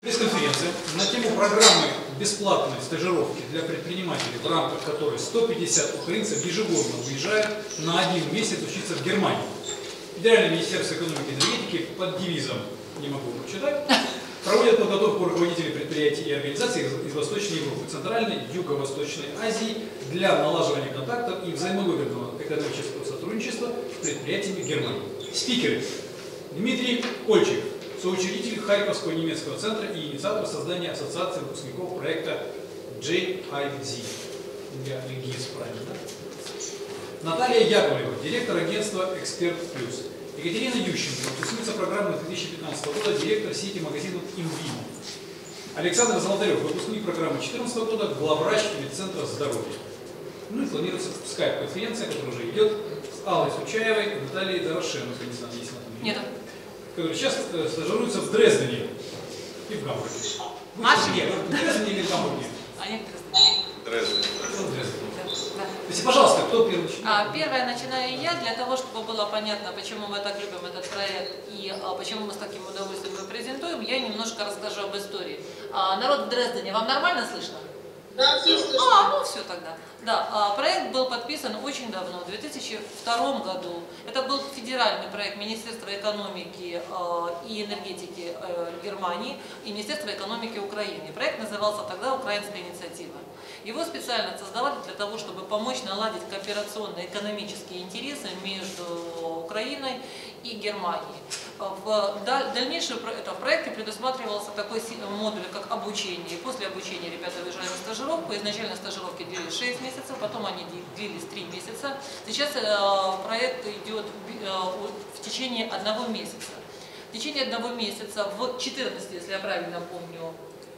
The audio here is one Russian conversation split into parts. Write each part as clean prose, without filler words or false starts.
Пресс-конференция на тему программы бесплатной стажировки для предпринимателей, в рамках которой 150 украинцев ежегодно уезжают на 1 месяц учиться в Германию. Федеральное министерство экономики и энергетики под девизом, не могу прочитать, проводит подготовку руководителей предприятий и организаций из Восточной Европы, Центральной и Юго-Восточной Азии для налаживания контактов и взаимовыгодного экономического сотрудничества с предприятиями Германии. Спикеры: Дмитрий Кольчик, соучредитель Харьковского немецкого центра и инициатор создания ассоциации выпускников проекта JIZ. Наталья Яковлева, директор агентства «Эксперт Плюс». Екатерина Ющенко, выпускница программы 2015 года, директор сети магазинов «Имвино». Александр Золотарев, выпускник программы 2014 года, главврач медцентра здоровья. Ну и планируется скайп-конференция, которая уже идет, с Аллой Сучаевой и Натальей Дорошенко, не знаю, есть на Нет. Которые сейчас стажируются в Дрездене и в Гамбурге. Маша? Нет, в Дрездене или в Гамбурге? Они в Дрездене. То есть, пожалуйста, кто первый начинает? Первая начинаю я, для того, чтобы было понятно, почему мы так любим этот проект и почему мы с таким удовольствием его презентуем, я немножко расскажу об истории. Народ в Дрездене, вам нормально слышно? Да, все слышно. Ну все тогда. Да, проект был подписан очень давно, в 2002 году. Это был федеральный проект Министерства экономики и энергетики Германии и Министерства экономики Украины. Проект назывался тогда «Украинская инициатива». Его специально создавали для того, чтобы помочь наладить кооперационные экономические интересы между Украиной и Германией. В дальнейшем в проекте предусматривался такой модуль, как обучение. После обучения ребята уезжали на стажировку. Изначально стажировки длились 6 месяцев, потом они длились 3 месяца. Сейчас проект идет в течение 1 месяца. В течение 1 месяца в 14, если я правильно помню,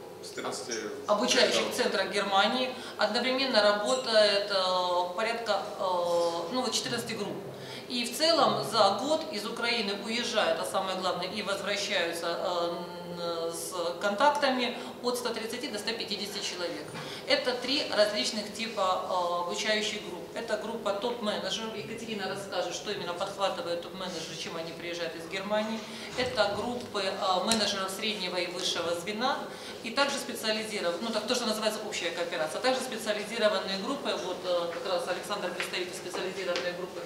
обучающих центрах Германии одновременно работает порядка 14 групп. И в целом за год из Украины уезжают, а самое главное, и возвращаются с контактами от 130 до 150 человек. Это 3 различных типа обучающих групп. Это группа топ-менеджеров. Екатерина расскажет, что именно подхватывают топ-менеджеры, чем они приезжают из Германии. Это группы менеджеров среднего и высшего звена. И также специализированные, то, что называется общая кооперация, а также специализированные группы, вот как раз Александр, представитель специализированной группы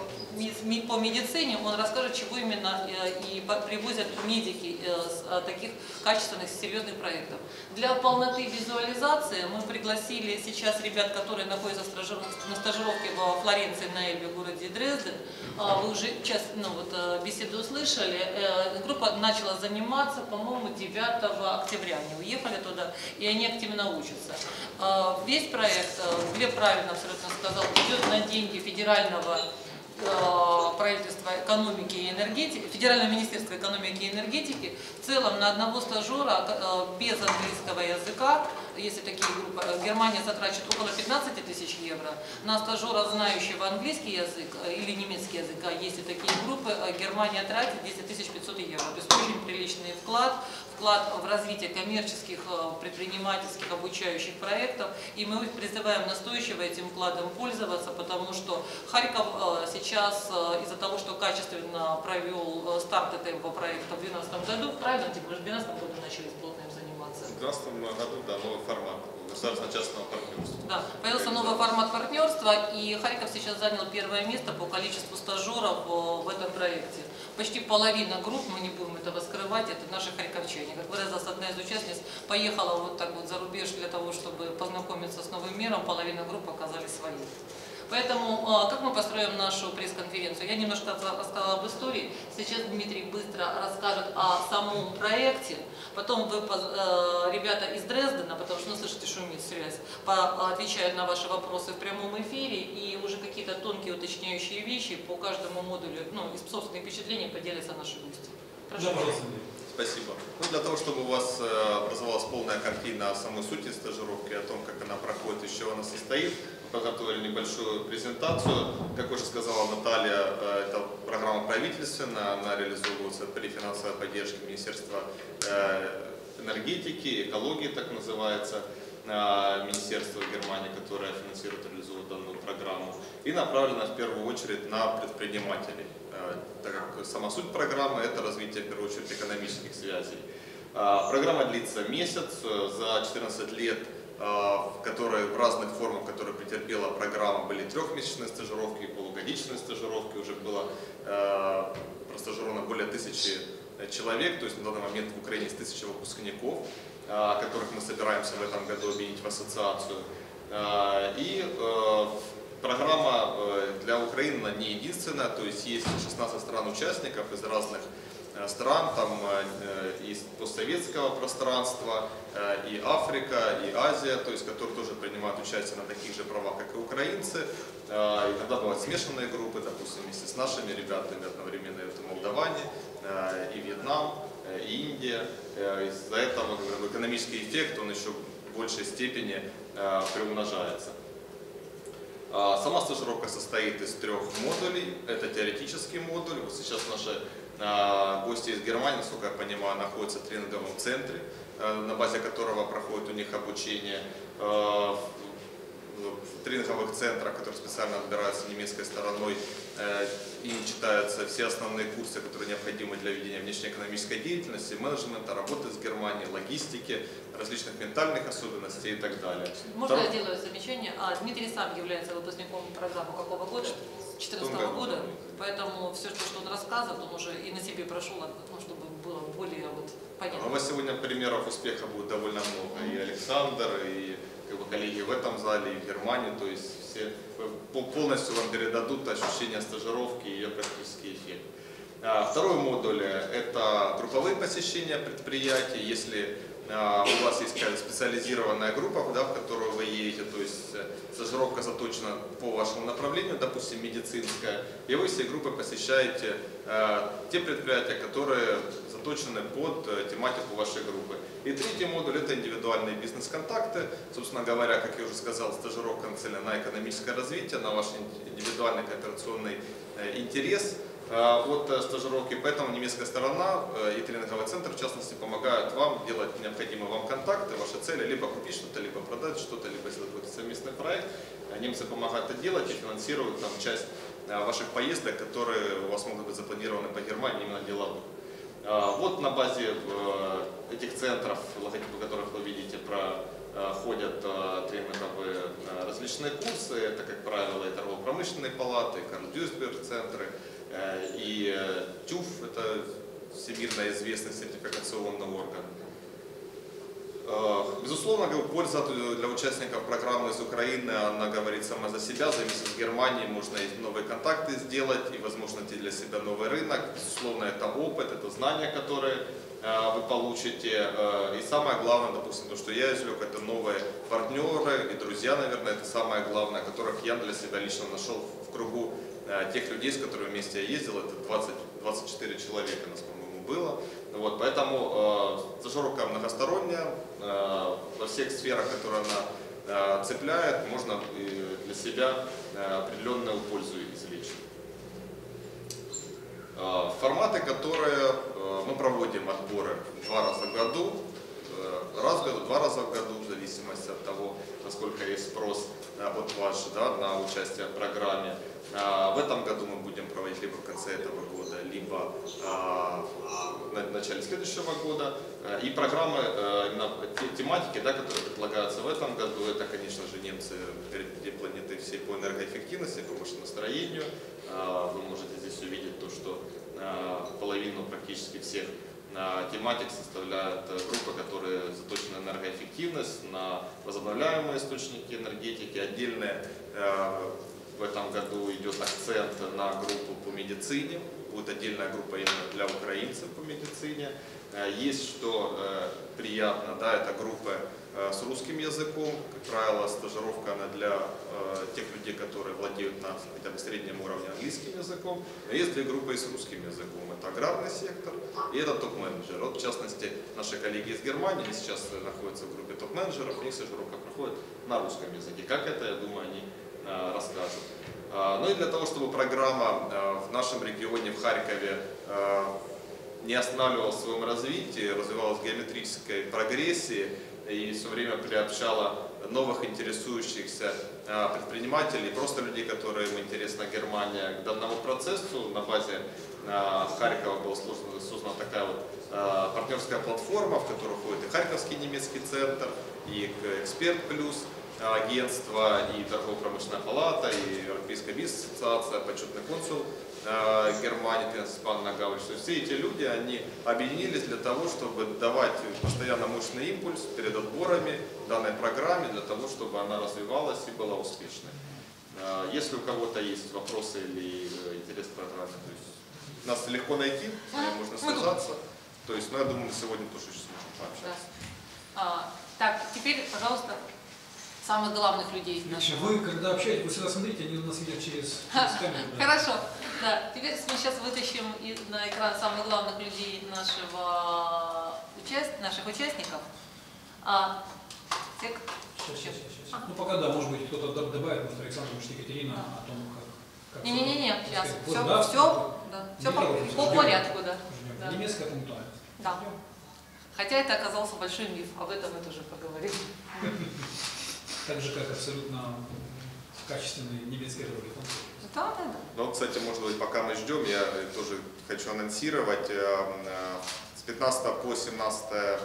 по медицине, он расскажет, чего именно и привозят медики с таких качественных, серьезных проектов. Для полноты визуализации мы пригласили сейчас ребят, которые находятся на стажировке во Флоренции, на Эльбе, в городе Дрезден. Вы уже беседу услышали. Группа начала заниматься, по-моему, 9 октября. Они уехали туда, и они активно учатся. Весь проект, Глеб правильно абсолютно сказал, идет на деньги федерального правительства экономики и энергетики, Федерального министерства экономики и энергетики. В целом на одного стажера без английского языка, если такие группы, Германия затрачивает около 15 тысяч евро. На стажера, знающего английский язык или немецкий язык, если такие группы, Германия тратит 10 500 евро. То есть очень приличный вклад в развитие коммерческих, предпринимательских, обучающих проектов. И мы призываем настойчиво этим вкладом пользоваться, потому что Харьков сейчас из-за того, что качественно провел старт этого проекта в 2012 году, правильно, мы же в 2012 году начали плотно им заниматься. В 2012 году, да, новый формат государственно-частного партнерства. Да, появился новый формат партнерства, и Харьков сейчас занял 1 место по количеству стажеров в этом проекте. Почти половина групп, мы не будем этого скрывать, это наши харьковчане. Как выразилась одна из участниц, поехала вот так вот за рубеж для того, чтобы познакомиться с новым миром, половина групп оказались свои. Поэтому, как мы построим нашу пресс-конференцию? Я немножко рассказала об истории. Сейчас Дмитрий быстро расскажет о самом проекте. Потом вы, ребята из Дрездена, потому что, слышите, шумит связь, отвечают на ваши вопросы в прямом эфире и уже какие-то тонкие уточняющие вещи по каждому модулю, из собственных впечатлений поделятся наши гости. Прошу. Спасибо. Для того, чтобы у вас образовалась полная картина о самой сути стажировки, о том, как она проходит, из чего она состоит, мы подготовили небольшую презентацию. Как уже сказала Наталья, это программа правительственная, она реализовывается при финансовой поддержке Министерства энергетики, экологии, так называется, Министерства Германии, которое финансирует и реализует данную программу, и направлена в первую очередь на предпринимателей, так как сама суть программы – это развитие, в первую очередь, экономических связей. Программа длится месяц. За 14 лет, которые в разных формах, которые претерпела программа, были трехмесячные стажировки и полугодичные стажировки. Уже было простажировано более 1000 человек, то есть на данный момент в Украине есть 1000 выпускников, которых мы собираемся в этом году объединить в ассоциацию. И программа для Украины она не единственная, то есть есть 16 стран-участников из разных стран, там из постсоветского пространства, и Африка, и Азия, то есть которые тоже принимают участие на таких же правах, как и украинцы. Иногда бывают смешанные группы, допустим, вместе с нашими ребятами одновременно это Молдаване, и Вьетнам, и Индия. Из-за этого экономический эффект он еще в большей степени приумножается. Сама стажировка состоит из 3 модулей. Это теоретический модуль. Вот сейчас наши гости из Германии, насколько я понимаю, находятся в тренинговом центре, на базе которого проходит у них обучение в тренинговых центрах, которые специально отбираются немецкой стороной. Им читаются все основные курсы, которые необходимы для ведения внешнеэкономической деятельности, менеджмента, работы с Германией, логистики, различных ментальных особенностей и так далее. Можно я сделаю замечание? Дмитрий сам является выпускником программы какого года? 2014 года. Поэтому все, что он рассказывает, он уже и на себе прошел, чтобы было более понятно. У вас сегодня примеров успеха будет довольно много. И Александр, и коллеги в этом зале, и в Германии. То есть все полностью вам передадут ощущение стажировки и ее практический эффект. Второй модуль – это групповые посещения предприятий. Если у вас есть какая-то специализированная группа, да, в которую вы едете, то есть стажировка заточена по вашему направлению, допустим, медицинская, и вы всей группой посещаете те предприятия, которые заточены под тематику вашей группы. И третий модуль – это индивидуальные бизнес-контакты. Собственно говоря, как я уже сказал, стажировка нацелена на экономическое развитие, на ваш индивидуальный кооперационный интерес от стажировки. Поэтому немецкая сторона и тренинговый центр, в частности, помогают вам делать необходимые вам контакты, ваши цели, либо купить что-то, либо продать что-то, либо сделать какой-то совместный проект. Немцы помогают это делать и финансируют там часть ваших поездок, которые у вас могут быть запланированы по Германии именно деловых. Вот на базе этих центров, логотипы которых вы видите, проходят тренинговые различные курсы. Это, как правило, и торгово-промышленные палаты, и Карл-Дюйсберг центры, и ТЮФ, это всемирно известный сертификационный орган. Безусловно, польза для участников программы из Украины, она говорит сама за себя. За месяц в Германии можно и новые контакты сделать, и, возможно, найти для себя новый рынок. Безусловно, это опыт, это знания, которые вы получите. И самое главное, допустим, то, что я извлек, это новые партнеры и друзья, наверное, это самое главное, которых я для себя лично нашел в кругу тех людей, с которыми вместе я ездил. Это 24 человека нас, по-моему, было. Вот, поэтому стажировка многосторонняя, во всех сферах, которые она цепляет, можно для себя определенную пользу извлечь. Форматы, которые мы проводим отборы 2 раза в году, раз в году, 2 раза в году, в зависимости от того, насколько есть спрос от вас, да, на участие в программе. В этом году мы будем проводить либо в конце этого года, либо в начале следующего года. И программы, именно тематики, да, которые предлагаются в этом году, это, конечно же, немцы впереди планеты всей по энергоэффективности, по машиностроению. Вы можете здесь увидеть то, что половину практически всех тематик составляют группы, которые заточены на энергоэффективность, на возобновляемые источники энергетики. Отдельные в этом году идет акцент на группу по медицине. Будет отдельная группа именно для украинцев по медицине. Есть, что приятно, да, это группа с русским языком. Как правило, стажировка она для тех людей, которые владеют на хотя бы среднем уровне английским языком. Но есть 2 группы и с русским языком. Это аграрный сектор и это топ-менеджер. Вот, в частности, наши коллеги из Германии сейчас находятся в группе топ-менеджеров. У них стажировка проходит на русском языке. Как это, я думаю, они расскажут. Ну и для того, чтобы программа в нашем регионе, в Харькове, не останавливалась в своем развитии, развивалась в геометрической прогрессии и все время приобщала новых интересующихся предпринимателей, просто людей, которым интересна Германия, к данному процессу. На базе Харькова была создана такая вот партнерская платформа, в которую входит и Харьковский немецкий центр, и Эксперт Плюс агентство, и торгово-промышленная палата, и Европейская бизнес-ассоциация, почетный консул Германии Степан Нагавович. То есть все эти люди, они объединились для того, чтобы давать постоянно мощный импульс перед отборами данной программе, для того, чтобы она развивалась и была успешной. Если у кого-то есть вопросы или интерес к программе, то есть нас легко найти, можно связаться. То есть, я думаю, мы сегодня тоже еще сможем пообщаться. Да. Так, теперь, пожалуйста, самых главных людей нашего. Вы, когда общаетесь, вы всегда смотрите, они нас видят через камеру. Да. Хорошо. Да. Теперь мы сейчас вытащим на экран самых главных людей наших участников. Сейчас. Ну, пока да, может быть, кто-то добавит, может, Александр, может, Екатерина о том, как... Не, сейчас. Вот, Все по порядку, да. Да. Немецкая пунктуальность. Да. Хотя это оказался большой миф, об этом мы тоже поговорим. Так же, как абсолютно качественные немецкие дороги. Да. Ну, кстати, может быть, пока мы ждем, я тоже хочу анонсировать. С 15 по 17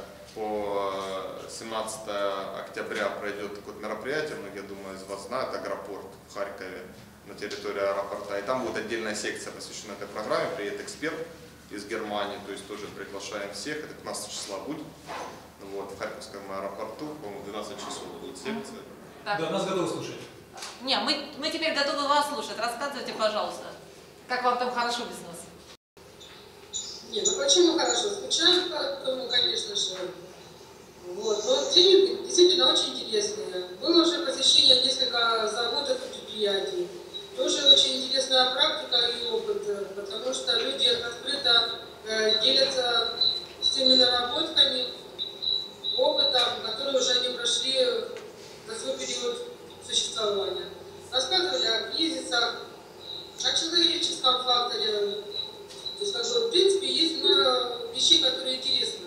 октября пройдет такое мероприятие, многие, думаю, из вас знают, Агропорт в Харькове, на территории аэропорта. И там будет отдельная секция, посвященная этой программе. Приедет эксперт из Германии, то есть тоже приглашаем всех. Это 15 числа будет. Вот, в Харьковском аэропорту, по-моему, 12 часов будет секция. Так. Да, нас готовы слушать. Не, мы теперь готовы вас слушать. Рассказывайте, пожалуйста, как вам там хорошо без нас? Нет, ну почему хорошо? Скучаем по тому, конечно же. Вот. Но тренинги действительно очень интересные. Было уже посещение несколько заводов и предприятий. Тоже очень интересная практика и опыт, потому что люди открыто делятся с теми наработками, опытом, который уже они прошли за свой период существования. Рассказывали о кризисах, о человеческом факторе. То есть, в принципе, есть много вещей, которые интересны.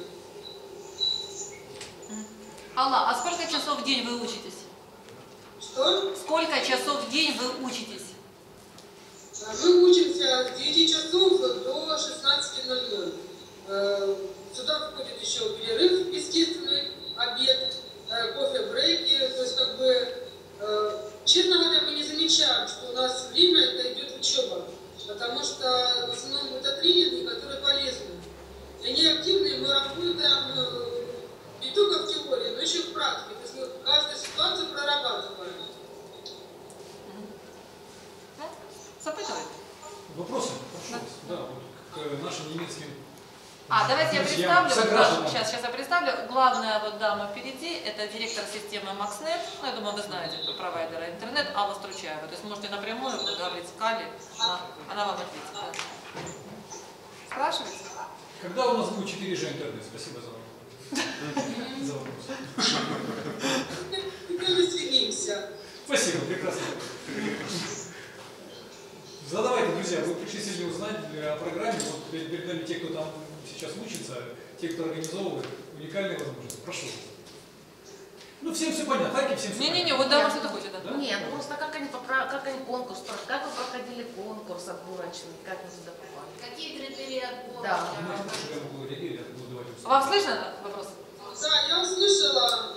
Алла, а сколько часов в день вы учитесь? Что? Сколько часов в день вы учитесь? Мы учимся с 9 часов до 16:00. Сюда входит еще перерыв, естественный, обед, кофе-брейки. То есть, честно говоря, мы не замечаем, что у нас время это идет учеба. Потому что в основном это тренинги, которые полезны. И они активные, мы работаем не только в теории, но еще и в практике. То есть мы каждую ситуацию прорабатываем. Запытывайте. Вопросы? Прошу вас. Да, вот к нашим немецким. Давайте я друзьям, представлю. согражданам. Сейчас я представлю. Главная вот дама впереди, это директор системы MaxNet. Ну, я думаю, вы знаете, провайдера интернет, Алла Стручаева. То есть можете напрямую поговорить с Кали, она вам ответит. Да. Спрашивайте. Когда у нас будет 4G интернет? Спасибо за вопрос. И мы стремимся. Спасибо, прекрасно. Задавайте, друзья, вы пришли сегодня узнать о программе. Вот перед нами те, кто там сейчас учится, те, кто организовывает, уникальные возможности. Прошу. Ну, всем все понятно. Харьков, всем все понятно. Не-не-не, вот дама что-то хочет, да? Нет, просто как они конкурс, как вы проходили конкурс отборочный, как вы туда попали? Какие критерии отбора? Да. Я могу реагировать, я буду давать условия. Вам слышно вопрос? Да, я услышала,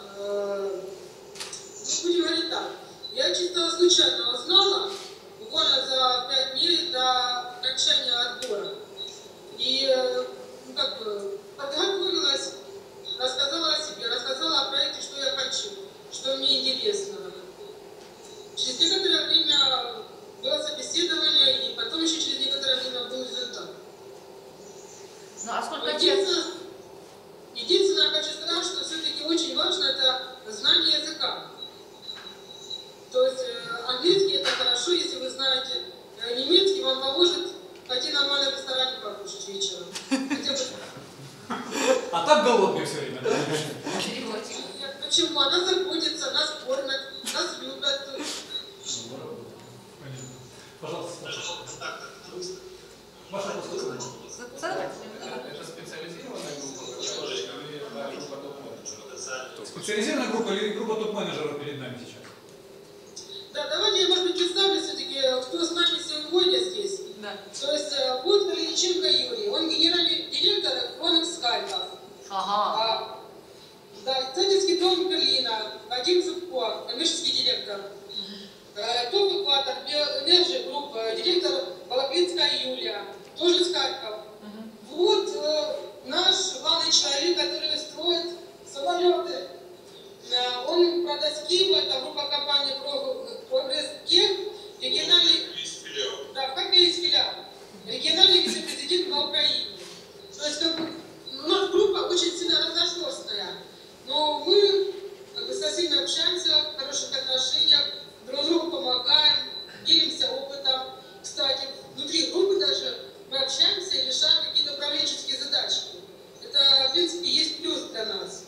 будем говорить так, я чисто случайно узнала, буквально за 5 дней до окончания отбора. И подготовилась, рассказала о себе, рассказала о проекте, что я хочу, что мне интересно. Через некоторое время было собеседование, и потом еще через некоторое время был результат. Ну а сколько Единственное, хочу сказать, что все-таки очень важно это знание языка. То есть английский это хорошо, если вы знаете, немецкий вам поможет пойти нормально в ресторане покушать вечером. А так голодные все время. Да? Почему? Она заботится, нас кормят, нас любят. Понятно. Пожалуйста, спрашивайте. Ваша вопрос. Задавайте. Специализированная группа или группа топ-менеджеров перед нами сейчас? Да, давайте я, может быть, представлю все-таки, кто с нами сегодня здесь. Да. То есть вот Калиниченко Юрий, он генеральный директор Хронекс Харьков. Ага. Да, Центрский дом Берлина, Вадим Зубко, коммерческий директор. Топ Экватор, Биоэнерджи Групп, директор Балаклинская Юлия, тоже с Харьков. Вот наш главный человек, который строит самолеты. Он продаст Киев, это группа компании Прогресс Тех, региональный... Да, в Харькове есть филиал. Региональный вице-президент на Украине. То есть как бы, у нас группа очень сильно разношерстная. Но мы как бы со всеми общаемся в хороших отношениях, друг другу помогаем, делимся опытом. Кстати, внутри группы даже мы общаемся и решаем какие-то управленческие задачи. Это, в принципе, есть плюс для нас.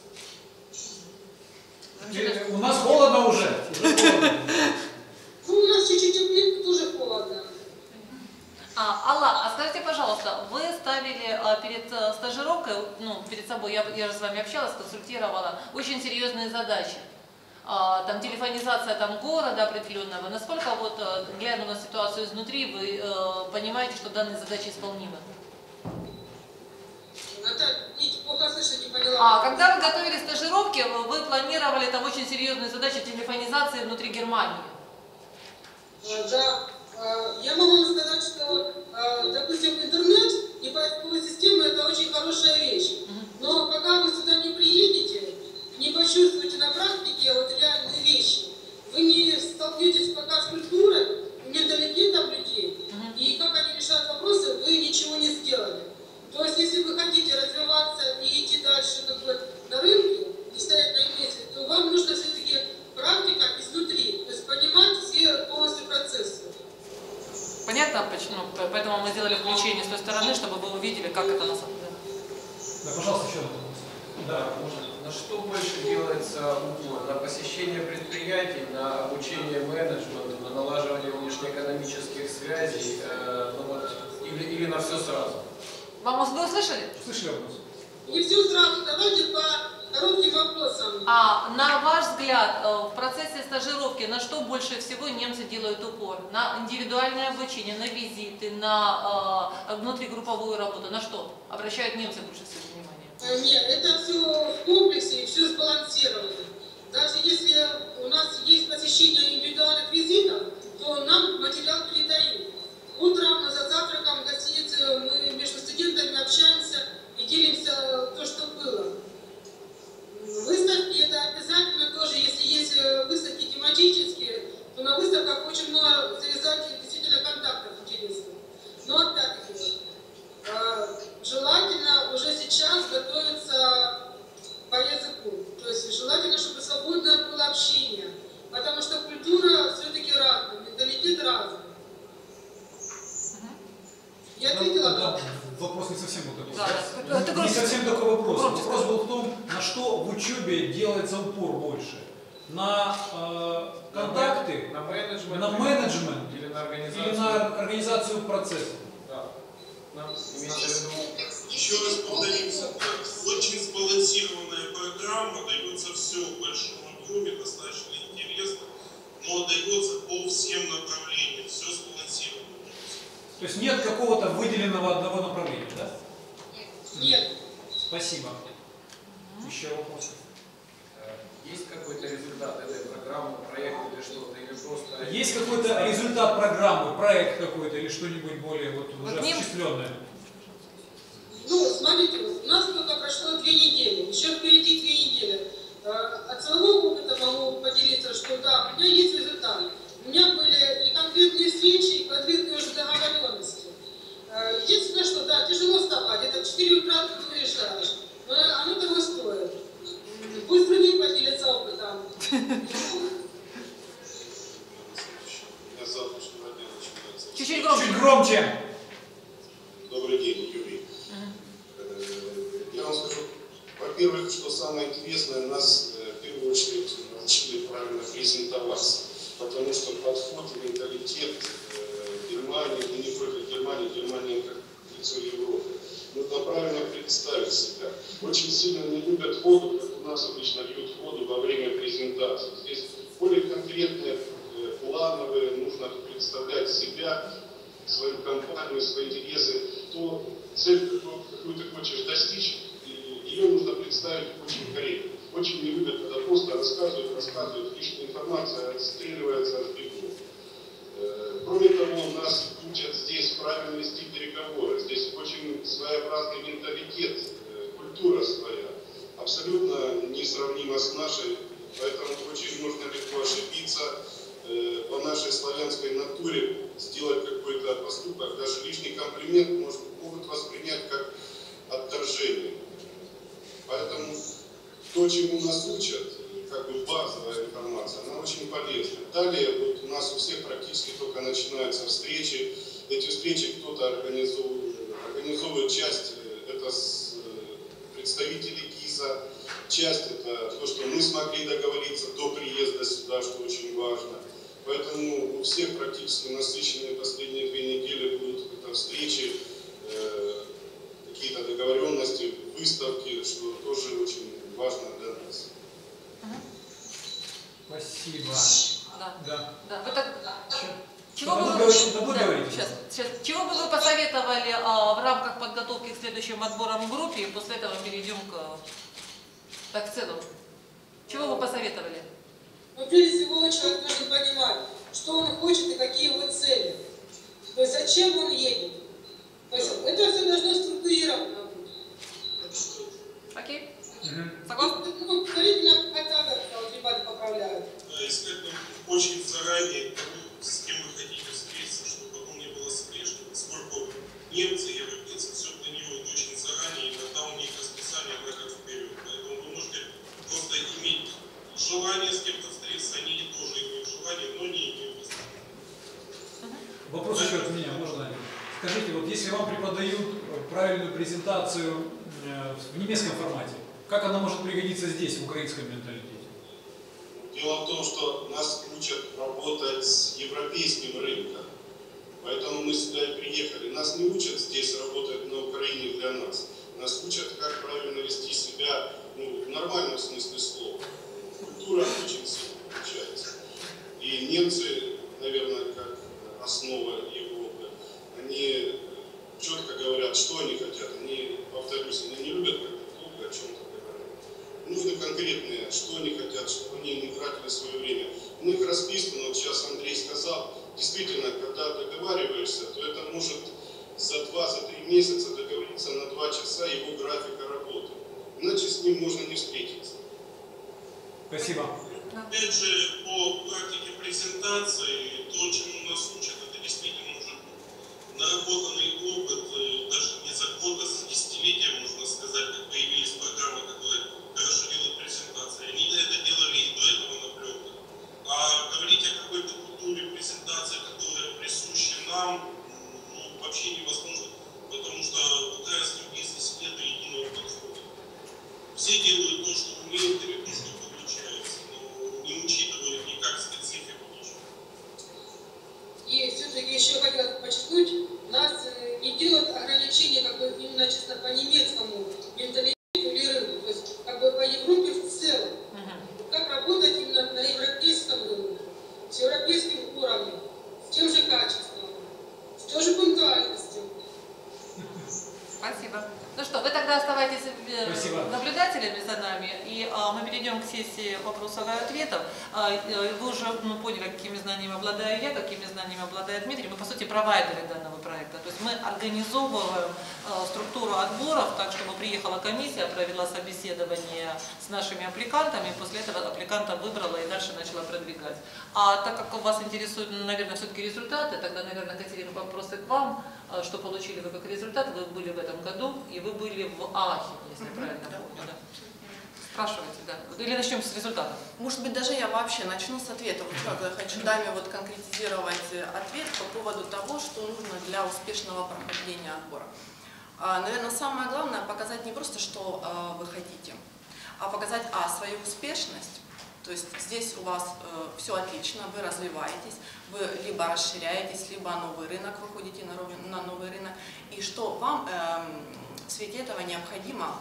У нас холодно уже. Ну, у нас чуть-чуть теплее, тоже холодно. Алла, а скажите, пожалуйста, вы ставили перед стажировкой, ну, перед собой, я же с вами общалась, консультировала, очень серьезные задачи. Там телефонизация там города определенного. Насколько вот, глядя на ситуацию изнутри, вы понимаете, что данные задачи исполнимы? Плохо слышно, не поняла. Когда вы готовили стажировки, вы планировали там очень серьезные задачи телефонизации внутри Германии? Да. Я могу вам сказать, что, допустим, интернет и поисковая система – это очень хорошая вещь. Но пока вы сюда не приедете, не почувствуете на практике вот реальные вещи, вы не столкнетесь пока с культурой, менталитетом людей, и как они решают вопросы, вы ничего не сделали. То есть, если вы хотите развиваться и идти дальше как бы, на рынке, не стоять на месте, то вам нужно все-таки практика изнутри, то есть понимать все полностью процессы. Понятно, почему? Поэтому мы сделали включение с той стороны, чтобы вы увидели, как это на самом деле. Да, пожалуйста, еще вопрос. Да, можно. На что больше делается упор? На посещение предприятий, на обучение менеджменту, на налаживание внешнеэкономических связей, или на все сразу? Вы услышали? Слышали вопрос? Не все сразу, давайте по коротким вопросам. На ваш взгляд, в процессе стажировки на что больше всего немцы делают упор? На индивидуальное обучение, на визиты, на внутригрупповую работу? На что обращают немцы больше всего внимания? Нет, это все в комплексе и все сбалансировано. Даже если у нас есть посещение индивидуальных визитов, то нам материал передают. Утром за завтраком в гостинице мы между студентами общаемся и делимся то, что было. Выставки это обязательно тоже, если есть выставки тематические, то на выставках очень много завязать действительно контактов интересных. Но опять-таки, желательно уже сейчас готовиться по языку. То есть желательно, чтобы свободное было общение. Потому что культура все-таки разная, менталитет разный. Я ответила? Да, вопрос не совсем был такой. Да. Не совсем такой вопрос. Громче. Вопрос был в том, на что в учебе делается упор больше. На контакты, на менеджмент, на менеджмент или на организацию, или на организацию процесса. Да. Имеется в виду... Еще раз повторимся, очень сбалансированная программа, дается все в большом объеме, достаточно интересно, но дается по всем направлениям, все сбалансировано. То есть нет какого-то выделенного одного направления, да? Нет. Спасибо. Еще вопросы? Есть какой-то результат этой программы, проект или что-то, или просто... Есть какой-то результат программы, проект какой-то или что-нибудь более вот уже ним- осуществленное? Ну, смотрите, у нас только прошло 2 недели, еще впереди 2 недели. От своего опыта могу поделиться, что да, у меня есть результат. У меня были и конкретные встречи, и конкретные уже договоренности. Единственное, что да, тяжело вставать, это в 4 утра ты выезжаешь, но оно того стоит. Пусть другие поделятся опытом. Чуть-чуть громче. Чуть громче. Добрый день, Юрий. Я вам скажу, во-первых, что самое интересное, нас в первую очередь научили правильно презентоваться, потому что подход и менталитет Германии, да не только Германии, Германия как лицо Европы, нужно правильно представить себя. Очень сильно не любят воду, как у нас информация обычно бьет воду во время презентации. Здесь более конкретные, плановые, нужно представлять себя, свою компанию, свои интересы, то цель, какую ты хочешь достичь, ее нужно представить очень корректно. Очень не любят, когда просто рассказывают, лишняя информация отстреливается от бегу. Кроме того, нас учат здесь правильно вести переговоры. Здесь очень своеобразный менталитет, культура своя, абсолютно несравнима с нашей, поэтому очень можно легко ошибиться по нашей славянской натуре, сделать какой-то поступок, даже лишний комплимент могут воспринять как отторжение. Поэтому то, чему нас учат, как бы базовая информация, она очень полезна. Далее вот у нас у всех практически только начинаются встречи. Эти встречи кто-то организовывает, часть это с представителей ГИЗа, часть это то, что мы смогли договориться до приезда сюда, что очень важно. Поэтому у всех практически насыщенные последние 2 недели будут это встречи, какие-то договоренности, выставки, что тоже очень важно для нас. Спасибо. Да. Да. Вы так... Чего Что, бы вы вы... говорите? Сейчас. Чего бы вы посоветовали в рамках подготовки к следующим отборам в группе, и после этого перейдем к... Так, в целом. Чего вы посоветовали? Но прежде всего человек должен понимать, что он хочет и какие его цели. То есть зачем он едет. То есть это все должно структурировано быть. Окей? Согласны? Ну, предварительно хотя бы, вот ребята поправляют. Да, искать очень заранее того, с кем вы хотите встретиться, чтобы потом не было слежки. Поскольку немцы, европейцы все планируют очень заранее, иногда у них расписание на год вперед. Поэтому вы можете просто иметь желание с кем-то встретиться, они тоже имеют желание, но не имеют возможности. Вопрос еще от меня, можно? Скажите, вот если вам преподают правильную презентацию в немецком формате, как она может пригодиться здесь, в украинском менталитете? Дело в том, что нас учат работать с европейским рынком. Поэтому мы сюда и приехали. Нас не учат здесь работать на Украине для нас. Нас учат, как правильно вести себя, в нормальном смысле слова. Культура очень сильно отличается. И немцы, наверное, как основа Европы, они четко говорят, что они хотят. Они, повторюсь, они не любят как-то долго о чем-то говорить. Нужны конкретные, что они хотят, чтобы они не тратили свое время. У них расписано, вот сейчас Андрей сказал, действительно, когда договариваешься, то это может за 2-3 месяца договориться на 2 часа его графика работы. Иначе с ним можно не встретиться. Спасибо. Опять же, по практике презентации, то, чему нас учат, это действительно уже наработанный опыт, даже не за год, а за десятилетия, можно сказать, как появились программы, которые хорошо делают презентации. Они это делали и до этого на пленках. А говорить о какой-то культуре презентации, которая присуща нам, вообще невозможно, потому что в украинском бизнесе нет единого подхода. Все делают то, что умеют, или то, что получается, но не учитывают никак специфику ничего. И все-таки еще хотела подчеркнуть, нас не делают ограничения как бы именно чисто по немецкому менталитету или рынку, то есть как бы по Европе в целом. Как работать именно на европейском рынке, с европейским уровнем, с тем же качеством, с той же пунктуальностью. Спасибо. Ну что, вы тогда оставайтесь наблюдателями за нами, и мы перейдем к сессии вопросов и ответов. Вы уже поняли, какими знаниями обладаю я, какими знаниями обладает Дмитрий. Мы, по сути, провайдеры данного проекта. То есть мы организовываем структуру отборов так, чтобы приехала комиссия, провела собеседование с нашими аппликантами, и после этого аппликанта выбрала и дальше начала продвигать. А так как вас интересуют, наверное, все-таки результаты, тогда, наверное, Катерина, вопросы к вам. Что получили вы как результат? Вы были в этом году, и вы были в Аахе, если я правильно помню. Да. Спрашивайте, да. Или начнем с результатов. Может быть, даже я вообще начну с ответа. Вот я хочу даме вот конкретизировать ответ по поводу того, что нужно для успешного прохождения отбора. Наверное, самое главное показать не просто, что вы хотите, а показать свою успешность. То есть здесь у вас все отлично, вы развиваетесь, вы либо расширяетесь, либо новый рынок, выходите на новый рынок. И что вам в свете этого необходимо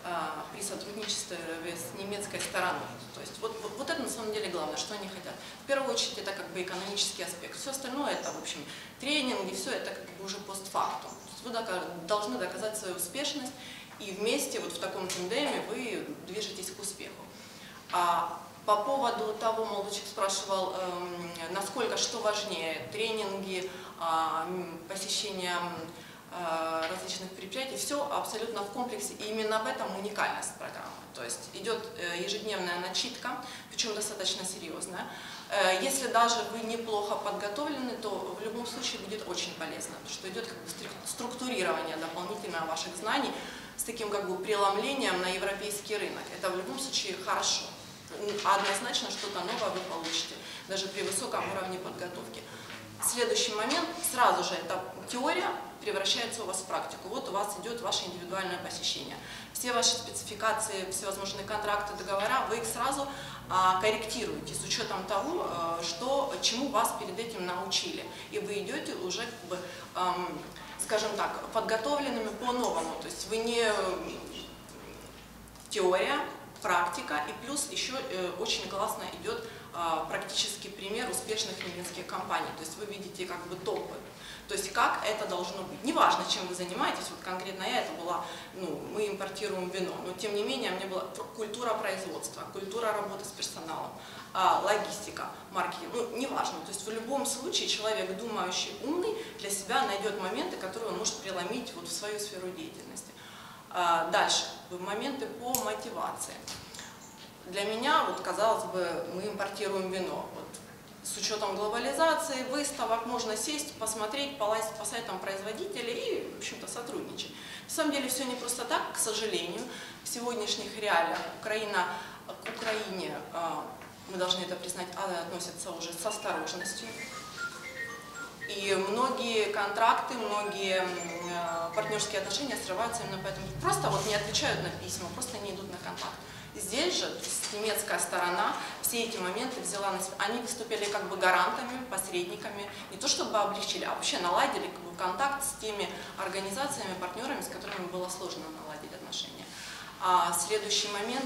при сотрудничестве с немецкой стороной. То есть вот это на самом деле главное, что они хотят. В первую очередь это как бы экономический аспект. Все остальное это, в общем, тренинги, все это как бы уже постфактум. Вы должны доказать свою успешность, и вместе вот в таком тандеме вы движетесь к успеху. По поводу того, молодчик спрашивал, насколько что важнее, тренинги, посещение различных предприятий, все абсолютно в комплексе, и именно в этом уникальность программы. То есть идет ежедневная начитка, причем достаточно серьезная. Если даже вы неплохо подготовлены, то в любом случае будет очень полезно, потому что идет как бы структурирование дополнительно ваших знаний с таким как бы преломлением на европейский рынок. Это в любом случае хорошо. Однозначно что-то новое вы получите, даже при высоком уровне подготовки. Следующий момент, сразу же эта теория превращается у вас в практику. Вот у вас идет ваше индивидуальное посещение. Все ваши спецификации, всевозможные контракты, договора, вы их сразу корректируете с учетом того, чему вас перед этим научили. И вы идете уже, как бы, скажем так, подготовленными по-новому. То есть вы не теория, практика, и плюс еще очень классно идет практический пример успешных немецких компаний. То есть вы видите как бы топы. То есть как это должно быть. Неважно, чем вы занимаетесь, вот конкретно я, это была, мы импортируем вино, но тем не менее мне была культура производства, культура работы с персоналом, логистика, маркетинг, неважно. То есть в любом случае человек, думающий, умный, для себя найдет моменты, которые он может преломить вот в свою сферу деятельности. Дальше, моменты по мотивации. Для меня, вот казалось бы, мы импортируем вино. Вот, с учетом глобализации, выставок, можно сесть, посмотреть, полазить по сайтам производителей и, в общем-то, сотрудничать. На самом деле все не просто так, к сожалению. В сегодняшних реалиях к Украине, мы должны это признать, относятся уже с осторожностью. И многие контракты, многие партнерские отношения срываются именно поэтому. Просто вот не отвечают на письма, просто не идут на контакт. Здесь же немецкая сторона все эти моменты взяла на себя. Они выступили как бы гарантами, посредниками, не то чтобы облегчили, а вообще наладили как бы контакт с теми организациями, партнерами, с которыми было сложно наладить отношения. Следующий момент,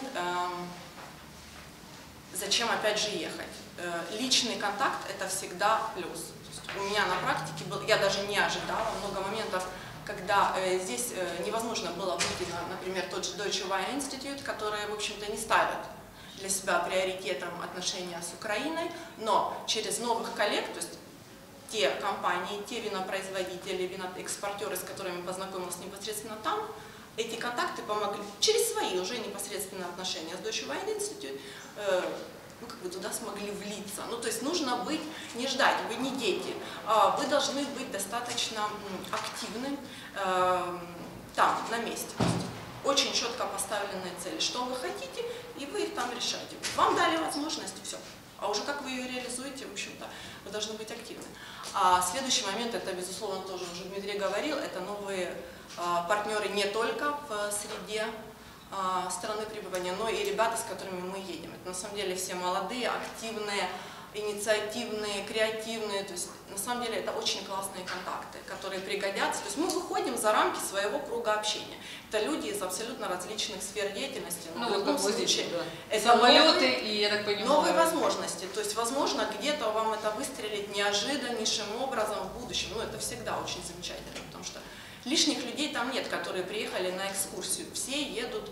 зачем опять же ехать? Личный контакт – это всегда плюс. У меня на практике был, я даже не ожидала, много моментов, когда здесь невозможно было выйти на, например, тот же Deutsche Wine Institute, которые, в общем-то, не ставят для себя приоритетом отношения с Украиной, но через новых коллег, то есть те компании, те винопроизводители, виноэкспортеры, с которыми познакомилась непосредственно там, эти контакты помогли через свои уже непосредственные отношения с Deutsche Wine Institute, как бы туда смогли влиться. То есть нужно быть, не ждать, вы не дети, вы должны быть достаточно активны там, на месте. Очень четко поставленные цели, что вы хотите, и вы их там решаете. Вам дали возможность, все. А уже как вы ее реализуете, в общем-то, вы должны быть активны. Следующий момент, это, безусловно, тоже уже Дмитрий говорил, это новые партнеры не только в среде страны пребывания, но и ребята, с которыми мы едем. Это на самом деле все молодые, активные, инициативные, креативные. То есть на самом деле это очень классные контакты, которые пригодятся. То есть мы выходим за рамки своего круга общения. Это люди из абсолютно различных сфер деятельности. В любом случае, да. Это самолеты и, я так понимаю, новые возможности. То есть, возможно, где-то вам это выстрелит неожиданнейшим образом в будущем. Это всегда очень замечательно, потому что лишних людей там нет, которые приехали на экскурсию. Все едут,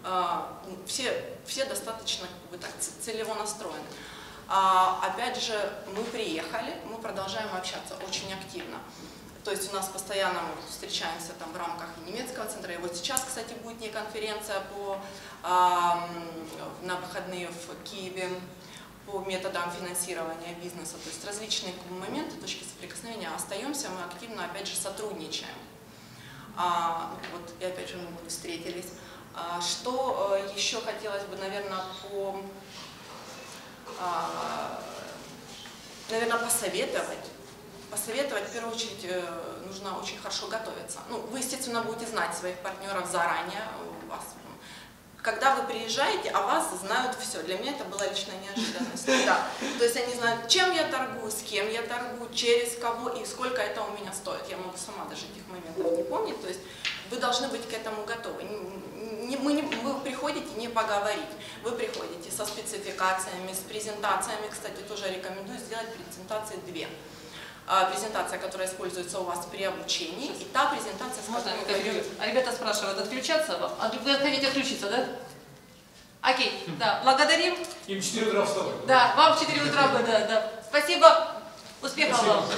все достаточно как бы так целево настроены. Опять же, мы приехали, мы продолжаем общаться очень активно. То есть у нас постоянно мы встречаемся там в рамках немецкого центра. И вот сейчас, кстати, будет не конференция на выходные в Киеве по методам финансирования бизнеса. То есть различные моменты, точки соприкосновения. Остаемся, мы активно опять же сотрудничаем. Вот, и опять же мы встретились. Что еще хотелось бы, наверное, посоветовать. Посоветовать, в первую очередь, нужно очень хорошо готовиться. Вы, естественно, будете знать своих партнеров заранее. Когда вы приезжаете, о вас знают все. Для меня это была личная неожиданность. Да. То есть они знают, чем я торгую, с кем я торгую, через кого и сколько это у меня стоит. Я могу сама даже этих моментов не помнить. То есть вы должны быть к этому готовы. Вы приходите не поговорить, вы приходите со спецификациями, с презентациями. Кстати, тоже рекомендую сделать презентации 2. Презентация, которая используется у вас при обучении, и та презентация, с которой вы пойдете. А ребята спрашивают, отключаться вам? А вы хотите отключиться, да? Окей, да, благодарим. Им 4 утра вставать. Да, вам в 4 утра, да. Спасибо, успехов Спасибо. вам.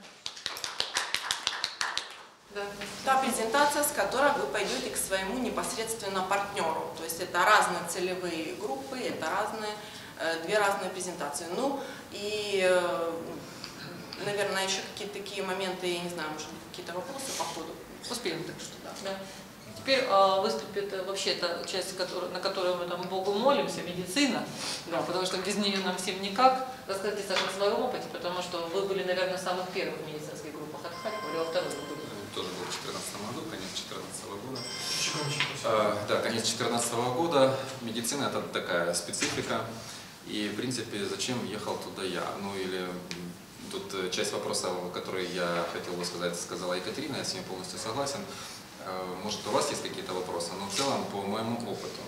Да. Та презентация, с которой вы пойдете к своему непосредственно партнеру. То есть это разные целевые группы, это две разные презентации. Ну и, наверное, еще какие-то такие моменты, я не знаю, может быть, какие-то вопросы по ходу. Успеем, так что да. Теперь выступит вообще та часть, на которую мы там Богу молимся, медицина, да, потому что без нее нам всем никак. Расскажите, Саша, о своем опыте, потому что вы были, наверное, в самых первых медицинских группах от Харькова, или во второй вы были? Тоже был в 2014 году, конец 2014 года. Да, конец 2014 года. Медицина — это такая специфика. И, в принципе, зачем ехал туда я? Ну, или тут часть вопроса, который я хотел бы сказать, сказала Екатерина, я с ней полностью согласен. Может, у вас есть какие-то вопросы, но в целом по моему опыту.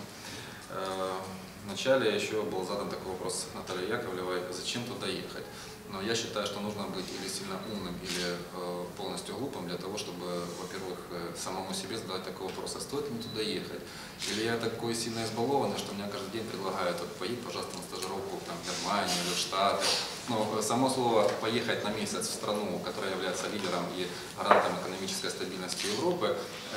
Вначале еще был задан такой вопрос Наталье Яковлевой, зачем туда ехать. Но я считаю, что нужно быть или сильно умным, или полностью глупым для того, чтобы, во-первых, самому себе задать такой вопрос, а стоит ли туда ехать? Или я такой сильно избалованный, что мне каждый день предлагают, вот, поедь, пожалуйста, на стажировку там, в Германию или в Штаты. Но само слово «поехать на месяц в страну, которая является лидером и гарантом экономической стабильности Европы»,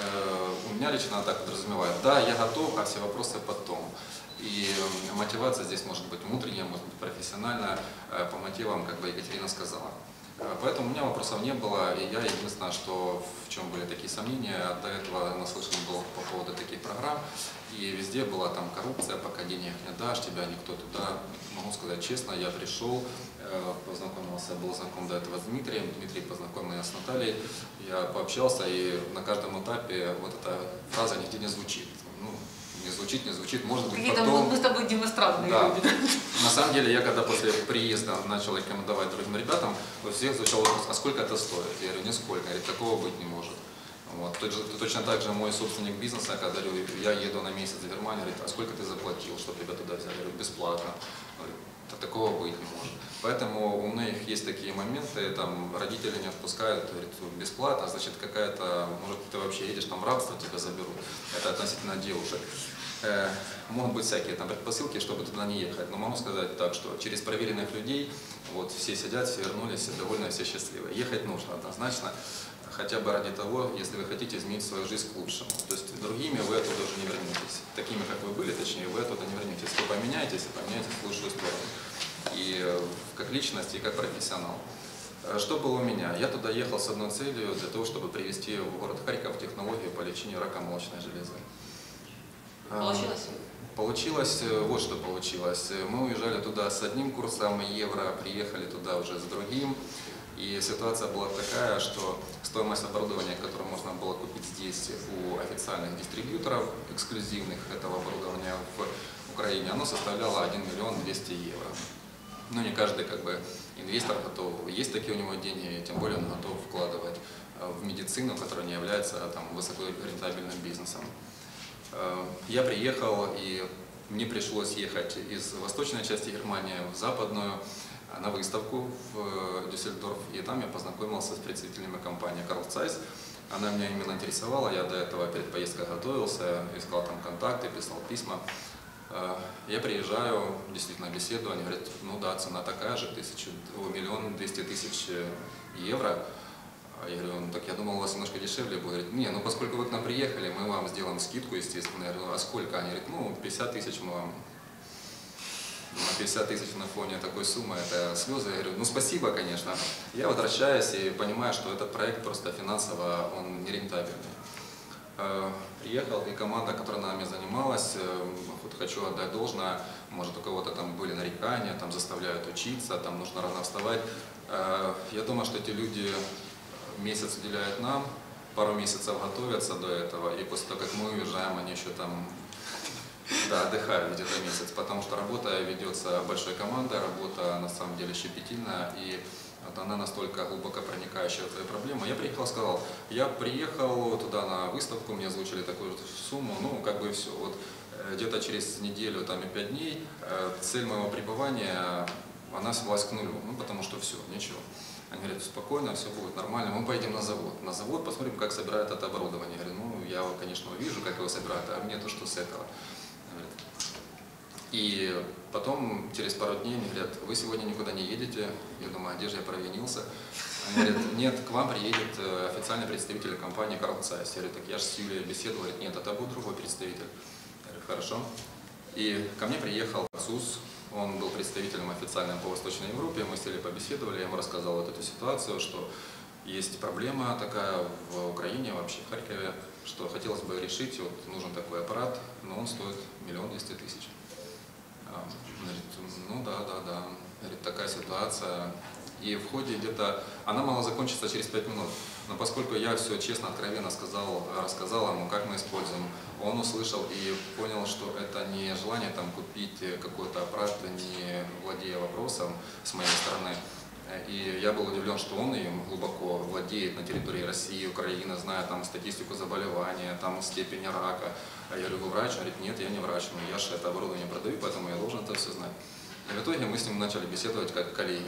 у меня лично так подразумевает. Да, я готов, а все вопросы потом. И мотивация здесь может быть внутренняя, может быть профессиональная, по мотивам, как бы Екатерина сказала. Поэтому у меня вопросов не было, и я единственное, что в чем были такие сомнения, до этого наслышан был по поводу таких программ, и везде была там коррупция, пока денег не дашь, тебя никто туда, могу сказать честно, я пришел, познакомился, был знаком до этого с Дмитрием, Дмитрий познакомил меня с Натальей, я пообщался, и на каждом этапе вот эта фраза нигде не звучит. Не звучит, может быть, потом... Мы с тобой демонстратные люди. На самом деле, я когда после приезда начал рекомендовать другим ребятам, у всех звучал вопрос, а сколько это стоит? Я говорю, нисколько, говорит, такого быть не может. Вот. Точно так же мой собственник бизнеса, когда я еду на месяц в Германию, говорит, а сколько ты заплатил, чтобы тебя туда взяли? Я говорю, бесплатно. Говорит, такого быть не может. Поэтому у многих есть такие моменты, там родители не отпускают, говорят, бесплатно, значит какая-то, может ты вообще едешь там в рабство, тебя заберут. Это относительно девушек. Могут быть всякие там предпосылки, чтобы туда не ехать. Но могу сказать так, что через проверенных людей, вот все сидят, все вернулись, все довольны, все счастливы. Ехать нужно однозначно, хотя бы ради того, если вы хотите изменить свою жизнь к лучшему. То есть другими вы оттуда уже не вернетесь. Такими, как вы были, точнее, вы оттуда не вернетесь. Вы поменяетесь в лучшую сторону. И как личность, и как профессионал. Что было у меня? Я туда ехал с одной целью, для того, чтобы привести в город Харьков технологию по лечению рака молочной железы. Получилось? Получилось, вот что получилось. Мы уезжали туда с одним курсом евро, приехали туда уже с другим. И ситуация была такая, что стоимость оборудования, которое можно было купить здесь у официальных дистрибьюторов, эксклюзивных этого оборудования в Украине, оно составляло 1 200 000 евро. Ну, не каждый как бы инвестор готов, есть такие у него деньги, тем более он готов вкладывать в медицину, которая не является там высокорентабельным бизнесом. Я приехал, и мне пришлось ехать из восточной части Германии в западную на выставку в Дюссельдорф, и там я познакомился с представителями компании Carl Zeiss. Она меня именно интересовала, я до этого перед поездкой готовился, искал там контакты, писал письма. Я приезжаю, действительно беседую, они говорят, ну да, цена такая же, 1 200 000 евро. Я говорю, ну так я думал, у вас немножко дешевле будет. Говорит, не, ну поскольку вы к нам приехали, мы вам сделаем скидку, естественно. Я говорю, а сколько? Они говорят, ну 50 000 мы вам. 50 000 на фоне такой суммы, это слезы. Я говорю, ну спасибо, конечно. Я возвращаюсь и понимаю, что этот проект просто финансово, он нерентабельный. Приехал, и команда, которая нами занималась, вот хочу отдать должное, может у кого-то там были нарекания, там заставляют учиться, там нужно рано вставать. Я думаю, что эти люди месяц уделяют нам, пару месяцев готовятся до этого, и после того, как мы уезжаем, они еще там отдыхают где-то месяц, потому что работа ведется большой командой, работа на самом деле щепетильная, и Вот она настолько глубоко проникающая в твою проблему. Я приехал, сказал, я приехал туда на выставку, мне озвучили такую сумму, ну как бы и все. Вот где-то через неделю там, и 5 дней цель моего пребывания, она свелась к нулю, ну потому что все, ничего. Они говорят, спокойно, все будет нормально, мы поедем на завод. На завод посмотрим, как собирают это оборудование. Я говорю, ну я, конечно, увижу, как его собирают, а мне то, что с этого. И потом, через пару дней, они говорят, вы сегодня никуда не едете. Я думаю, а где же я провинился? Они говорят, нет, к вам приедет официальный представитель компании Carl Zeiss. Я говорю, так я же с Юлией беседовал. Говорит, нет, это будет другой представитель. Я говорю, хорошо. И ко мне приехал СУС, он был представителем официальным по Восточной Европе. Мы сели, побеседовали, я ему рассказал вот эту ситуацию, что есть проблема такая в Украине, вообще в Харькове, что хотелось бы решить, вот нужен такой аппарат, но он стоит 1 200 000. Говорит, ну да. Говорит, такая ситуация. И в ходе где-то, она мало закончится через 5 минут. Но поскольку я все честно, откровенно рассказал ему, как мы используем, он услышал и понял, что это не желание там купить какой-то аппарат, не владея вопросом с моей стороны. И я был удивлен, что он им глубоко владеет на территории России, Украины, зная там статистику заболевания, там степени рака. А я говорю, вы врач? Он говорит, нет, я не врач, но я же это оборудование продаю, поэтому я должен это все знать. И в итоге мы с ним начали беседовать как коллеги.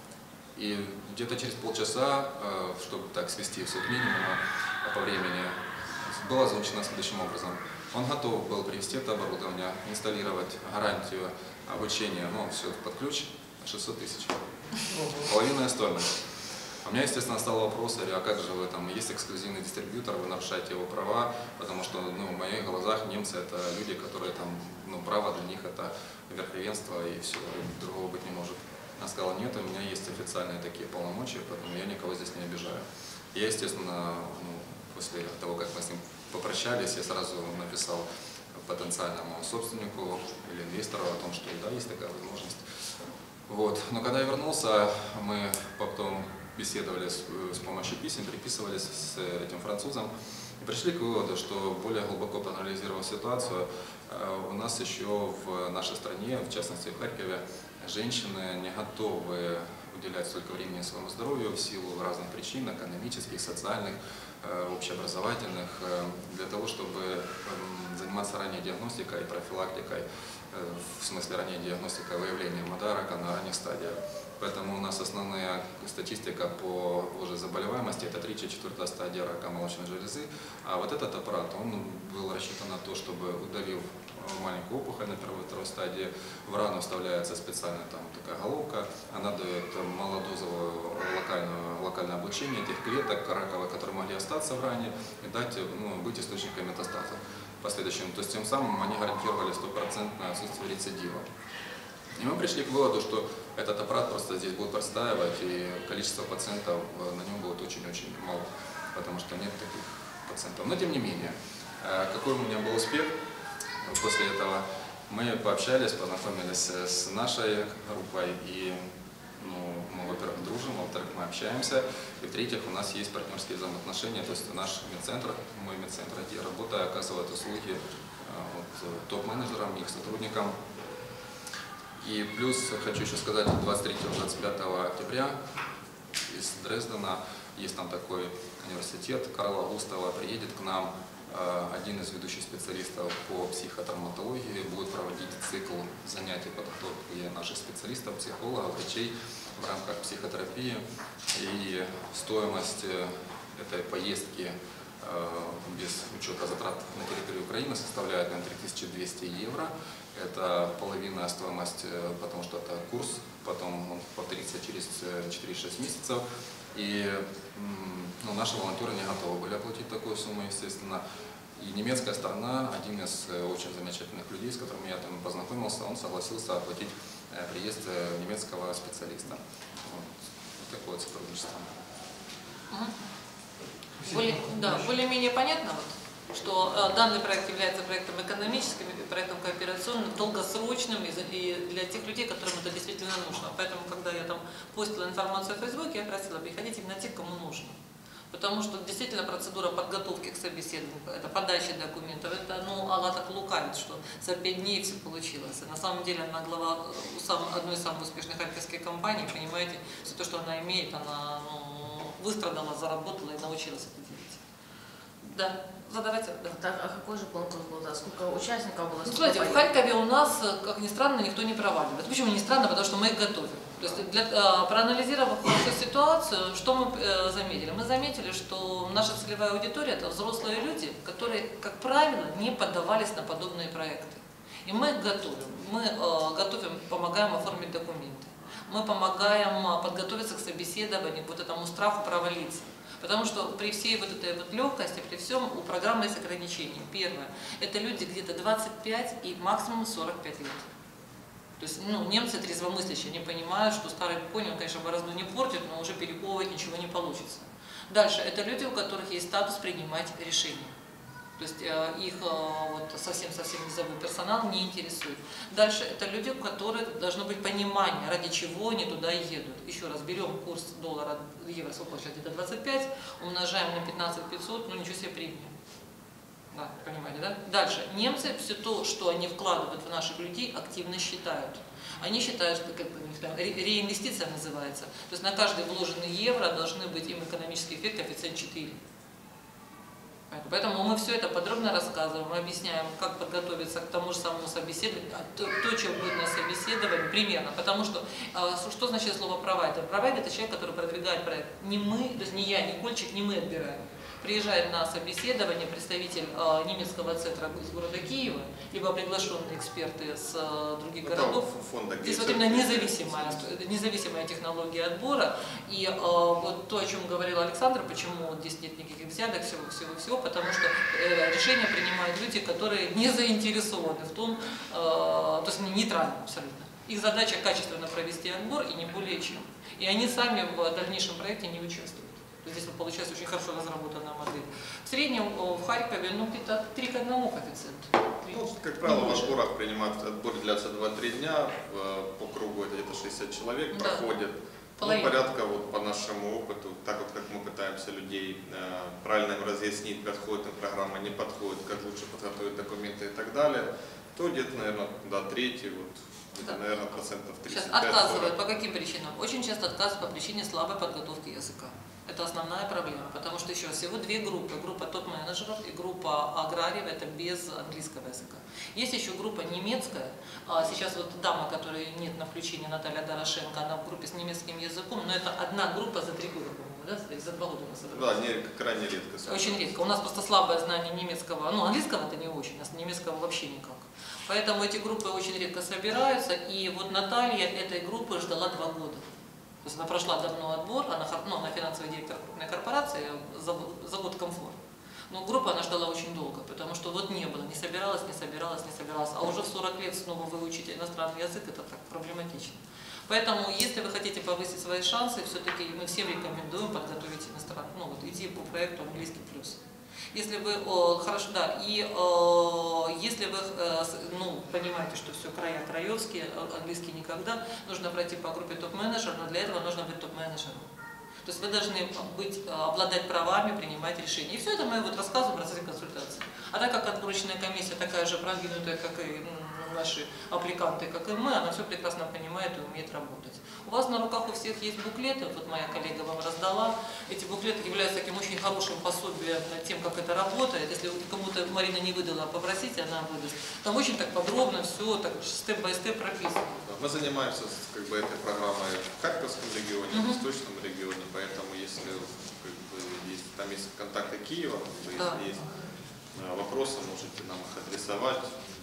И где-то через полчаса, чтобы так свести все к минимуму по времени, было озвучено следующим образом. Он готов был привезти это оборудование, инсталлировать, гарантию обучения, ну, все под ключ, 600 000. Половинная стоимость. У меня, естественно, стал вопрос, а как же вы, там, есть эксклюзивный дистрибьютор, вы нарушаете его права, потому что, ну, в моих глазах немцы это люди, которые там, ну, право для них это верховенство и все, другого быть не может. Она сказала, нет, у меня есть официальные такие полномочия, поэтому я никого здесь не обижаю. Я, естественно, ну, после того, как мы с ним попрощались, я сразу написал потенциальному собственнику или инвестору о том, что да, есть такая возможность. Вот. Но когда я вернулся, мы потом беседовали с помощью писем, переписывались с этим французом и пришли к выводу, что более глубоко проанализировав ситуацию, у нас еще в нашей стране, в частности в Харькове, женщины не готовы уделять столько времени своему здоровью в силу разных причин, экономических, социальных, общеобразовательных, для того, чтобы заниматься ранней диагностикой и профилактикой, в смысле ранней диагностикой выявления рака на ранних стадиях. Поэтому у нас основная статистика по уже заболеваемости это 3-4 стадия рака молочной железы. А вот этот аппарат, он был рассчитан на то, чтобы, удалив маленькую опухоль на 1-2 стадии, в рану вставляется специальная там такая головка, она дает малодозовое локальное облучение этих клеток раковых, которые могли остаться в ране и дать, ну, быть источником метастаза последующим. То есть тем самым они гарантировали 100% отсутствие рецидива. И мы пришли к выводу, что этот аппарат просто здесь будет простаивать, и количество пациентов на нем будет очень-очень мало, потому что нет таких пациентов. Но тем не менее, какой у меня был успех после этого? Мы пообщались, познакомились с нашей группой, и ну, мы, во-первых, дружим, во-вторых, мы общаемся, и в-третьих, у нас есть партнерские взаимоотношения, то есть наш медцентр, мой медцентр, где я работаю, оказывает услуги топ-менеджерам, их сотрудникам. И плюс хочу еще сказать, 23-25 октября из Дрездена, есть там такой университет Карла Густава, приедет к нам один из ведущих специалистов по психотравматологии, будет проводить цикл занятий подготовки наших специалистов, психологов, врачей в рамках психотерапии. И стоимость этой поездки без учета затрат на территории Украины составляет 3200 евро. Это половина стоимости, потому что это курс, потом он повторится через 4-6 месяцев. И ну, наши волонтеры не готовы были оплатить такую сумму, естественно. И немецкая сторона, один из очень замечательных людей, с которыми я там познакомился, он согласился оплатить приезд немецкого специалиста. Вот такое сотрудничество. Более-менее понятно, вот, что данный проект является проектом экономическим, проектом кооперационным, долгосрочным и для тех людей, которым это действительно нужно. Поэтому, когда я там постила информацию в Фейсбуке, я просила приходить именно тех, кому нужно. Потому что действительно процедура подготовки к собеседованию, это подача документов, это, ну, Алла так лукавит, что за 5 дней все получилось. И на самом деле она глава одной из самых успешных харьковских компаний, понимаете, все то, что она имеет, она, ну, выстрадала, заработала и научилась это делать. Да, задавайте. Да. Так, а какой же конкурс был? Да? Сколько участников было? Ну, смотрите, в Харькове у нас, как ни странно, никто не проваливает. Почему не странно? Потому что мы их готовим. То есть, проанализировав эту ситуацию, что мы заметили? Мы заметили, что наша целевая аудитория – это взрослые люди, которые, как правило, не поддавались на подобные проекты. И мы их готовим. Мы готовим, помогаем оформить документы. Мы помогаем подготовиться к собеседованию, вот этому страху провалиться. Потому что при всей вот этой вот легкости, при всем у программы есть ограничения. Первое – это люди где-то 25 и максимум 45 лет. То есть, ну, немцы трезвомыслящие, они понимают, что старый конь, он, конечно, борозду не портит, но уже перековывать ничего не получится. Дальше – это люди, у которых есть статус принимать решения. То есть их вот, совсем-совсем низовой персонал не интересует. Дальше это люди, у которых должно быть понимание, ради чего они туда едут. Еще раз, берем курс доллара, евро, сколько сейчас, где-то 25, умножаем на 15 500, ну ничего себе премия. Да, понимаете, да? Дальше. Немцы все то, что они вкладывают в наших людей, активно считают. Они считают, что как бы, реинвестиция называется. То есть на каждый вложенный евро должны быть им экономический эффект коэффициент 4. Поэтому мы все это подробно рассказываем, мы объясняем, как подготовиться к тому же самому собеседованию, то, чем будет на собеседовании, примерно. Потому что, что значит слово провайдер? Провайдер – это человек, который продвигает проект. Не мы, то есть не я, не Кольчик, не мы отбираем. Приезжает на собеседование представитель немецкого центра из города Киева, либо приглашенные эксперты с других городов. Здесь вот именно независимая технология отбора. И вот то, о чем говорил Александр, почему вот здесь нет никаких взяток, всего, потому что решения принимают люди, которые не заинтересованы в том, то есть нейтральны абсолютно. Их задача качественно провести отбор и не более чем. И они сами в дальнейшем проекте не участвуют. Здесь вот получается очень хорошо разработанная модель. В среднем в Харькове, ну, где-то 3 к 1 коэффициент. Ну, как правило, в сборах принимают, отбор длится 2-3 дня, по кругу это где-то 60 человек проходят. Ну, порядка, вот по нашему опыту, так вот как мы пытаемся людей правильно им разъяснить, подходит им программа, не подходит, как лучше подготовить документы и так далее, то где-то, наверное, до трети, вот, где-то, наверное, процентов 35. Сейчас отказывают. По каким причинам? Очень часто отказывают по причине слабой подготовки языка. Это основная проблема, потому что еще всего 2 группы. Группа топ-менеджеров и группа аграриев, это без английского языка. Есть еще группа немецкая. Сейчас вот дама, которой нет на включении, Наталья Дорошенко, она в группе с немецким языком, но это одна группа за 3 года, по-моему, да? За 2 года у нас собралась. Да, крайне редко. Очень редко. У нас просто слабое знание немецкого, ну английского-то не очень, а немецкого вообще никак. Поэтому эти группы очень редко собираются, и вот Наталья этой группы ждала 2 года. То есть она прошла давно отбор, она финансовый директор крупной корпорации, завод «Комфорт». Но группа она ждала очень долго, потому что вот не было, не собиралась, а уже в 40 лет снова выучить иностранный язык, это так проблематично. Поэтому, если вы хотите повысить свои шансы, все-таки мы всем рекомендуем подготовить иностранный, ну вот идти по проекту «Английский плюс». Если вы, хорошо, да, и если вы, ну, понимаете, что все края краевские, английский никогда, нужно пройти по группе топ-менеджер, но для этого нужно быть топ-менеджером. То есть вы должны обладать правами, принимать решения. И все это мы вот рассказываем в процессе консультации. А так как отборочная комиссия такая же продвинутая, как и наши аппликанты, как и мы, она все прекрасно понимает и умеет работать. У вас на руках у всех есть буклеты, вот моя коллега вам раздала. Эти буклеты являются таким очень хорошим пособием над тем, как это работает. Если кому-то Марина не выдала, попросите, она выдаст. Там очень так подробно все, так степ-бай-степ прописано. Мы занимаемся как бы, этой программой в Харьковском регионе, в Восточном регионе, поэтому если как бы, там есть контакты Киева, если есть вопросы, можете нам их адресовать.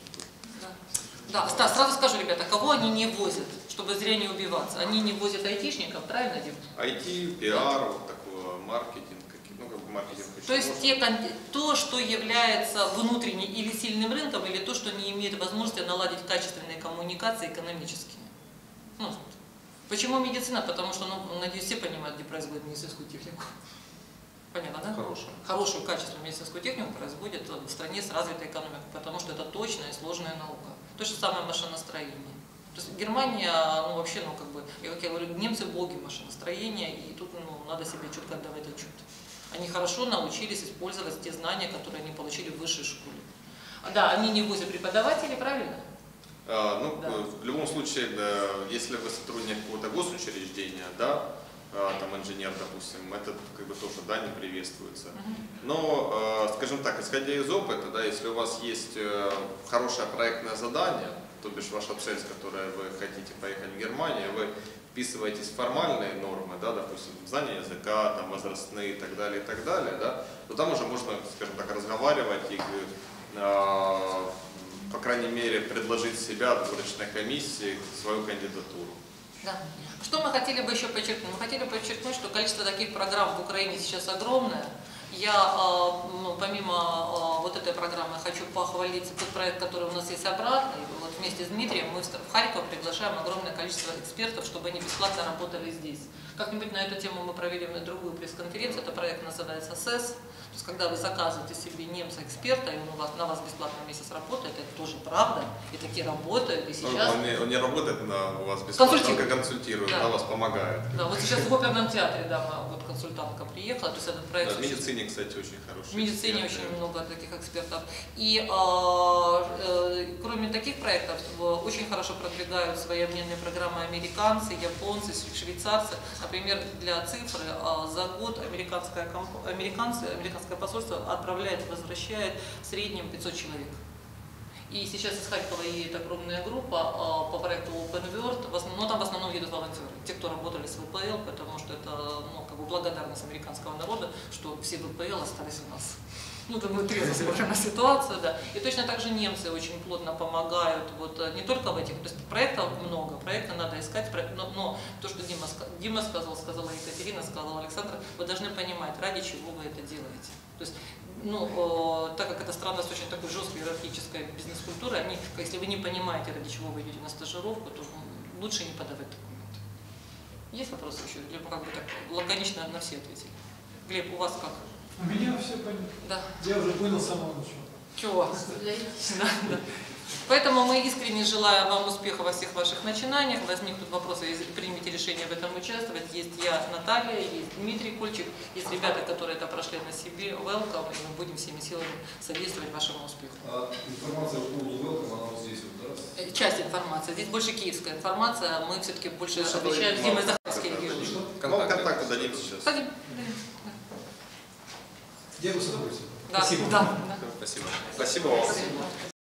Да, Стас, сразу скажу, ребята, кого они не возят, чтобы зря не убиваться? Они не возят айтишников, правильно, Дим? IT, пиар, вот такой маркетинг, ну как бы маркетинг. То есть то, что является внутренним или сильным рынком, или то, что не имеет возможности наладить качественные коммуникации экономические. Ну, почему медицина? Потому что, ну, надеюсь, все понимают, где производят медицинскую технику. Понятно, да? Хорошую, качественную медицинскую технику производят в стране с развитой экономикой, потому что это точная и сложная наука. То же самое машиностроение. То есть Германия, ну вообще, ну как бы, как я говорю, немцы боги машиностроения, и тут, ну, надо себе четко отдавать отчет. Они хорошо научились использовать те знания, которые они получили в высшей школе. Да, они не в ВУЗе преподаватели, правильно? Ну, Да. в любом случае, да, если вы сотрудник какого-то госучреждения, да, там инженер, допустим, это как бы тоже, да, не приветствуется. Но, скажем так, исходя из опыта, да, если у вас есть хорошее проектное задание, то бишь ваша цель, с которой вы хотите поехать в Германию, вы вписываетесь в формальные нормы, да, допустим, знание языка, там, возрастные и так далее, да, то там уже можно, скажем так, разговаривать и, по крайней мере, предложить себя в отборочной комиссии, свою кандидатуру. Да. Что мы хотели бы еще подчеркнуть? Мы хотели подчеркнуть, что количество таких программ в Украине сейчас огромное. Я, помимо вот этой программы, хочу похвалить тот проект, который у нас есть обратный. Вот вместе с Дмитрием мы в Харьков приглашаем огромное количество экспертов, чтобы они бесплатно работали здесь. Как-нибудь на эту тему мы провели другую пресс-конференцию. Это проект называется СЭС. То есть, когда вы заказываете себе немца-эксперта, и он на вас бесплатно месяц работает, это тоже правда. И такие работают. И сейчас... Он не работает у вас бесплатно, он как консультирует, да. на вас помогает. Да, вот сейчас в оперном театре, да, вот консультантка приехала, то есть этот проект... Да, в медицине, кстати, очень хороший. В медицине очень много таких экспертов. И кроме таких проектов, очень хорошо продвигают свои обменные программы американцы, японцы, швейцарцы. Например, для цифры за год американское посольство отправляет, возвращает в среднем 500 человек. И сейчас из Харькова едет огромная группа по проекту Open World, но там в основном едут волонтеры, те, кто работали с ВПЛ, потому что это, ну, как бы благодарность американского народа, что все ВПЛ остались у нас. Ну, думаю, трезво смотрим на ситуацию, да. И точно так же немцы очень плотно помогают, вот не только в этих, то есть проектов много, проекты надо искать, но то, что Дима сказала Екатерина, сказала Александр, вы должны понимать, ради чего вы это делаете. То есть, ну, так как эта страна с очень такой жесткой иерархической бизнес-культурой, если вы не понимаете, ради чего вы идете на стажировку, то лучше не подавать документы. Есть вопросы еще? Или как бы так лаконично на все ответили? Глеб, у вас как? У меня все понятно. Да. Я уже понял с самого начала. Чего? Да. Поэтому мы искренне желаем вам успеха во всех ваших начинаниях. Возникнут вопросы, если примете решение в этом участвовать. Есть я, Наталья, есть Дмитрий Кульчик, есть ребята, которые это прошли на себе. Welcome, и мы будем всеми силами содействовать вашему успеху. Информация по поводу Welcome, она вот здесь вот, да? Часть информации. Здесь больше киевская информация. Мы все-таки больше отвечаем с Димой Захарский регион. Контакты дадим сейчас. Дадим. Я бы с удовольствием. Да. Спасибо. Да. Спасибо. Спасибо вам.